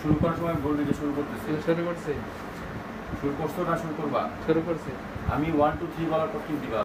শুরু করার সময় বলবি যে শুরু করতেছি। শুরু করছে। শুরু করছো না শুরু করবা? শুরু করছে। আমি 1 2 3 বলার পর কি দিবা?